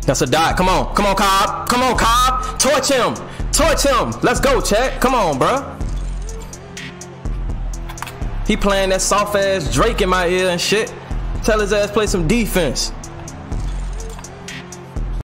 That's a dot. Come on, Cobb. Come on, Cobb. Torch him. Let's go, Chet. Come on, bro. He playing that soft ass Drake in my ear and shit. Tell his ass play some defense.